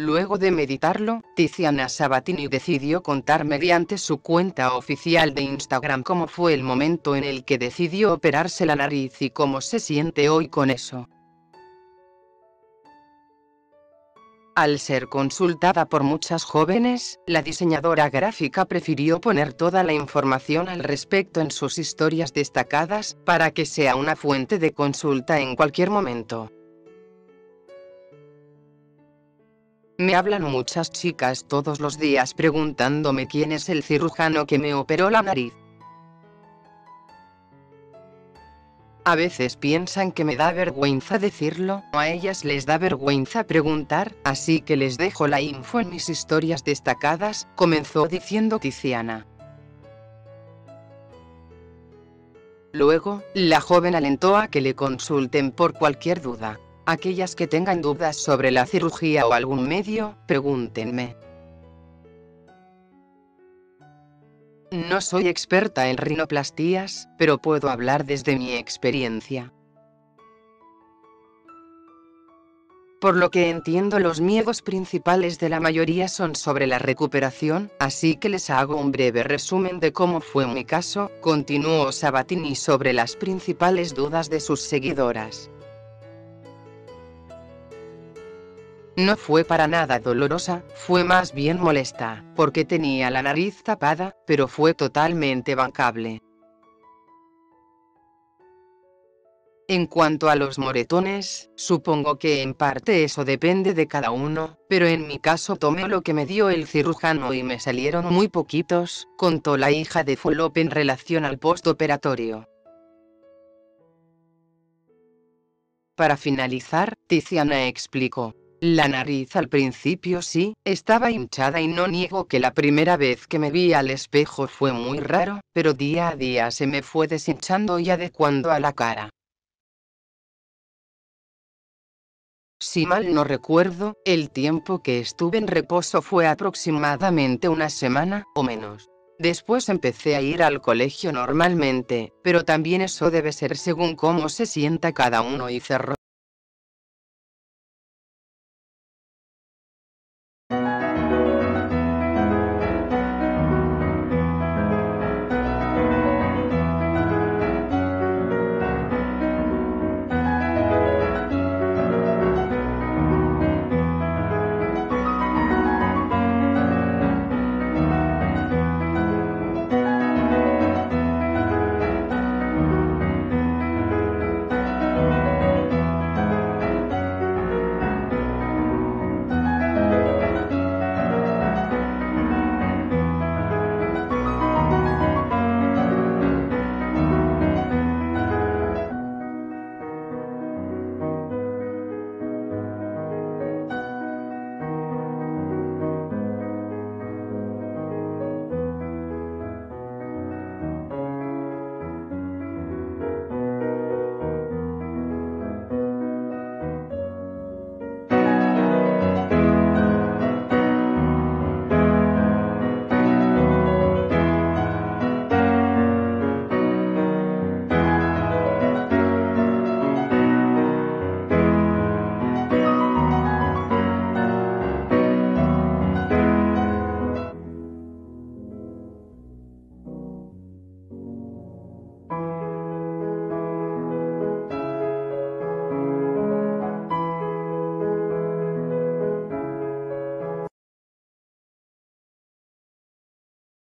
Luego de meditarlo, Tiziana Sabatini decidió contar mediante su cuenta oficial de Instagram cómo fue el momento en el que decidió operarse la nariz y cómo se siente hoy con eso. Al ser consultada por muchas jóvenes, la diseñadora gráfica prefirió poner toda la información al respecto en sus historias destacadas, para que sea una fuente de consulta en cualquier momento. Me hablan muchas chicas todos los días preguntándome quién es el cirujano que me operó la nariz. A veces piensan que me da vergüenza decirlo, o a ellas les da vergüenza preguntar, así que les dejo la info en mis historias destacadas, comenzó diciendo Tiziana. Luego, la joven alentó a que le consulten por cualquier duda. Aquellas que tengan dudas sobre la cirugía o algún medio, pregúntenme. No soy experta en rinoplastías, pero puedo hablar desde mi experiencia. Por lo que entiendo, los miedos principales de la mayoría son sobre la recuperación, así que les hago un breve resumen de cómo fue mi caso, continuó Sabatini sobre las principales dudas de sus seguidoras. No fue para nada dolorosa, fue más bien molesta, porque tenía la nariz tapada, pero fue totalmente bancable. En cuanto a los moretones, supongo que en parte eso depende de cada uno, pero en mi caso tomé lo que me dio el cirujano y me salieron muy poquitos, contó la hija de Fulop en relación al postoperatorio. Para finalizar, Tiziana explicó. La nariz al principio sí, estaba hinchada y no niego que la primera vez que me vi al espejo fue muy raro, pero día a día se me fue deshinchando y adecuando a la cara. Si mal no recuerdo, el tiempo que estuve en reposo fue aproximadamente una semana, o menos. Después empecé a ir al colegio normalmente, pero también eso debe ser según cómo se sienta cada uno y cerró.